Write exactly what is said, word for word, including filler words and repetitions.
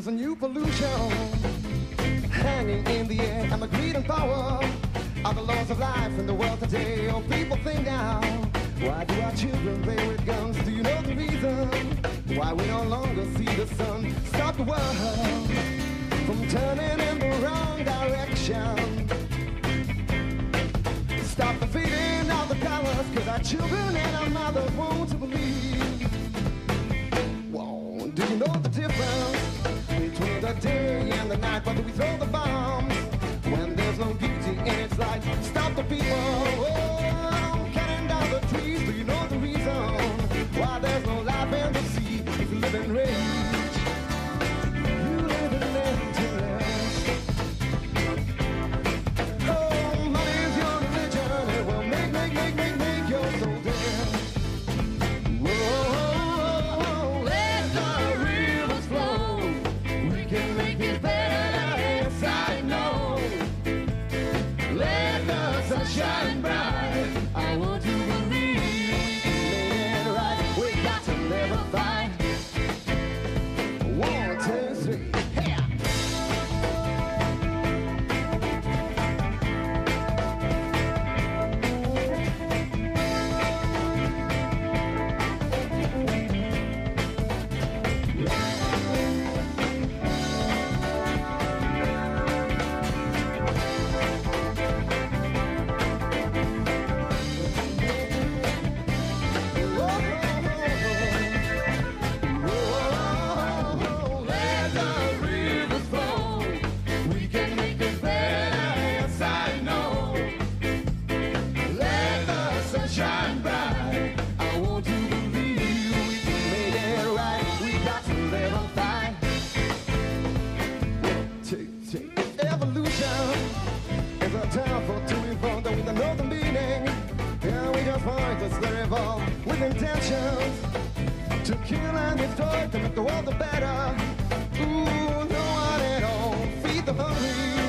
a new pollution hanging in the air, and the greed and power are the laws of life in the world today. Oh, people think now, why do our children play with guns? Do you know the reason why we no longer see the sun? Stop the world from turning in the wrong direction. Stop the feeding of the colors, cause our children and our mothers won't believe. Whoa, do you know the difference between the day and the night? Whether we throw the bombs when there's no beauty in its light. Stop the people, oh, cutting down the trees. Do you know the reason why there's no life in the sea? If you live in rage, you live in emptiness. Oh, money's your religion. It will make, make, make, make, make your soul dead. Whoa, let the rivers flow. We can make it better, yes I know. Let the sun shine bright. I want to believe we made it right. We got to live a fight. One, two, three, hey! With intentions to kill and destroy, to make the world the better. Ooh, no one at all. Feed the hungry.